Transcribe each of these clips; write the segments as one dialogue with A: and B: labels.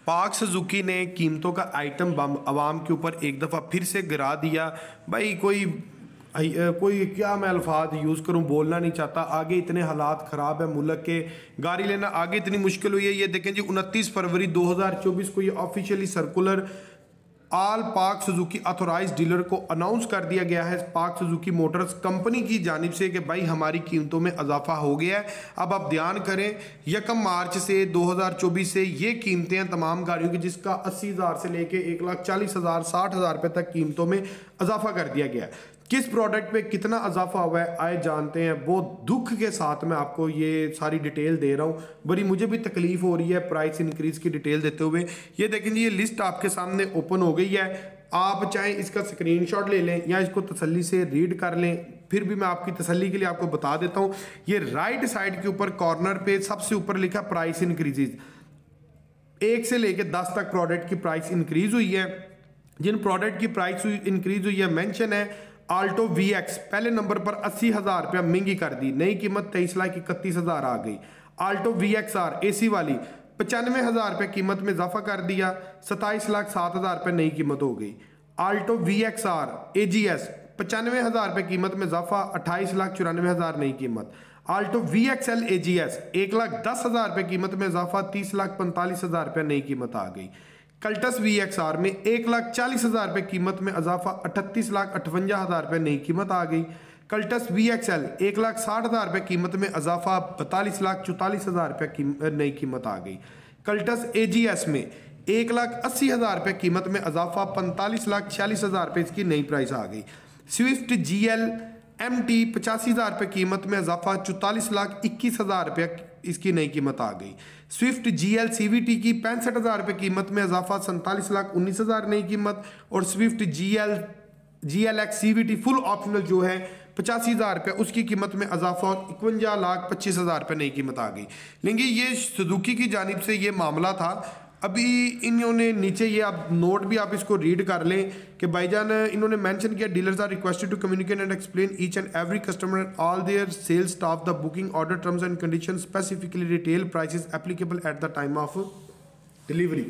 A: पाक सुजुकी ने कीमतों का आइटम बम आवाम के ऊपर एक दफ़ा फिर से गिरा दिया। भाई कोई क्या मैं अल्फाज यूज़ करूं, बोलना नहीं चाहता। आगे इतने हालात ख़राब है मुल्क के, गाड़ी लेना आगे इतनी मुश्किल हुई है। ये देखें जी 29 फरवरी 2024 को ये officially circular all Pak Suzuki authorised dealer को अनाउंस कर दिया गया है पाक सुजुकी मोटर्स कंपनी की जानिब से कि भाई हमारी कीमतों में इजाफा हो गया है। अब आप ध्यान करें 1 मार्च से 2024 से ये कीमतें हैं तमाम गाड़ियों की, जिसका 80,000 से लेके 1,40,000 60,000 रुपये तक कीमतों में इजाफा कर दिया गया है। किस प्रोडक्ट पे कितना इजाफा हुआ है आए जानते हैं। बहुत दुख के साथ मैं आपको ये सारी डिटेल दे रहा हूँ, बड़ी मुझे भी तकलीफ हो रही है प्राइस इंक्रीज की डिटेल देते हुए। ये देखें जी ये लिस्ट आपके सामने ओपन हो गई है। आप चाहे इसका स्क्रीनशॉट ले लें या इसको तसल्ली से रीड कर लें, फिर भी मैं आपकी तसल्ली के लिए आपको बता देता हूँ। ये राइट साइड के ऊपर कॉर्नर पे सबसे ऊपर लिखा प्राइस इंक्रीजेज, 1 से लेकर 10 तक प्रोडक्ट की प्राइस इंक्रीज हुई है। जिन प्रोडक्ट की प्राइस इंक्रीज हुई है मेंशन है आल्टो VX पहले नंबर पर 80,000 रुपया महंगी कर दी, नई कीमत 23,31,000 आ गई। आल्टो VXR AC वाली 95,000 रुपये कीमत में इजाफा कर दिया, 27,07,000 रुपये नई कीमत हो गई। आल्टो VXR AGS 95,000 रुपये कीमत में इजाफा, 28,94,000 नई कीमत। आल्टो VXL AGS 1,10,000 रुपये कीमत में इजाफा, 30,45,000 रुपये नई कीमत आ गई। कल्टस VXR में 1,40,000 रुपये कीमत में इजाफा, 38,58,000 रुपये नई कीमत आ गई। कल्टस VXL 1,60,000 रुपये कीमत में इजाफा, 42,44,000 रुपये नई कीमत आ गई। कल्टस AGS में 1,80,000 रुपये कीमत में इजाफा, 45,46,000 रुपये इसकी नई प्राइस आ गई। स्विफ्ट GL MT 85,000 रुपये कीमत में इजाफा, 44,21,000 रुपये इसकी नई कीमत आ गई। स्विफ्ट GL CVT की 65,000 रुपये कीमत में इजाफा, 47,19,000 नई कीमत। और Swift GLX CVT full optional जो है 85,000 रुपये उसकी कीमत में इजाफा और 51,25,000 रुपये नई कीमत आ गई। लेकिन ये सुजुकी की जानिब से ये मामला था। अभी इन्होंने नीचे ये आप नोट भी आप इसको रीड कर लें कि भाईजान इन्होंने मेंशन किया dealers are requested to communicate and explain each and every customer and all their sales staff the booking order terms and conditions specifically retail prices applicable at the time of delivery.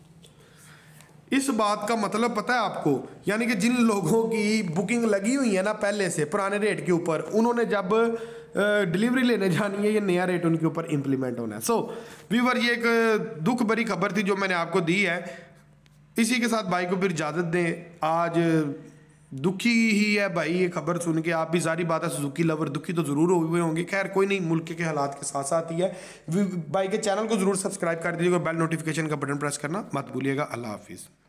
A: इस बात का मतलब पता है आपको, यानी कि जिन लोगों की बुकिंग लगी हुई है ना पहले से पुराने रेट के ऊपर, उन्होंने जब डिलीवरी लेने जानी है ये नया रेट उनके ऊपर इंप्लीमेंट होना है। सो व्यूअर ये एक दुख भरी खबर थी जो मैंने आपको दी है। इसी के साथ भाई को फिर इजाज़त दें। आज दुखी ही है भाई ये खबर सुन के, आप भी सारी बात है सुजुकी लवर दुखी तो ज़रूर हुए होंगे। खैर कोई नहीं, मुल्क के हालात के साथ साथ ही है। भाई के चैनल को ज़रूर सब्सक्राइब कर दीजिएगा, बेल नोटिफिकेशन का बटन प्रेस करना मत भूलिएगा। अल्लाह हाफिज़।